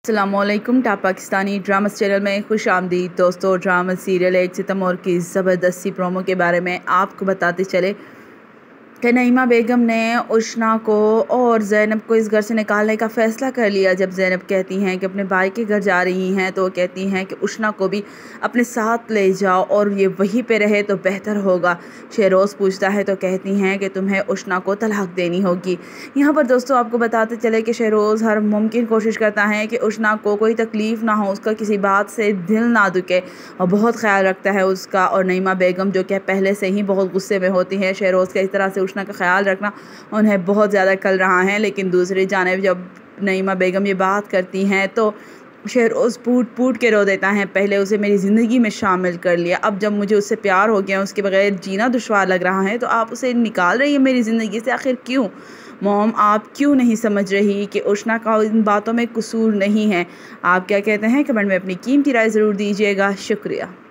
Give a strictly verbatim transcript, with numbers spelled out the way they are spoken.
अस्सलामुअलैकुम top Pakistani drama channel में खुश आमदीद दोस्तों। ड्रामा सीरियल एक सितंबर की ज़बरदस्ती प्रोमो के बारे में आपको बताते चले कि नईमा बेगम ने उशना को और ज़ैनब को इस घर से निकालने का फ़ैसला कर लिया। जब ज़ैनब कहती हैं कि अपने भाई के घर जा रही हैं तो वो कहती हैं कि उशना को भी अपने साथ ले जाओ और ये वहीं पे रहे तो बेहतर होगा। शहरोज़ पूछता है तो कहती हैं कि तुम्हें उशना को तलाक देनी होगी। यहाँ पर दोस्तों आपको बताते चले कि शहरोज़ हर मुमकिन कोशिश करता है कि उशना को कोई तकलीफ़ ना हो, उसका किसी बात से दिल ना दुखे और बहुत ख्याल रखता है उसका। और नईमा बेगम जो कि पहले से ही बहुत गुस्से में होती हैं शहरोज़ का इस तरह से उशना का ख्याल रखना उन्हें बहुत ज़्यादा खल रहा है। लेकिन दूसरी जानिब जब नईमा बेगम ये बात करती हैं तो शहरोज़ फूट फूट के रो देता है। पहले उसे मेरी ज़िंदगी में शामिल कर लिया, अब जब मुझे उससे प्यार हो गया, उसके बगैर जीना दुश्वार लग रहा है तो आप उसे निकाल रही हैं मेरी ज़िंदगी से। आखिर क्यों मॉम, आप क्यों नहीं समझ रही कि उशना का इन बातों में कसूर नहीं है? आप क्या कहते हैं कमेंट में अपनी कीमती राय ज़रूर दीजिएगा। शुक्रिया।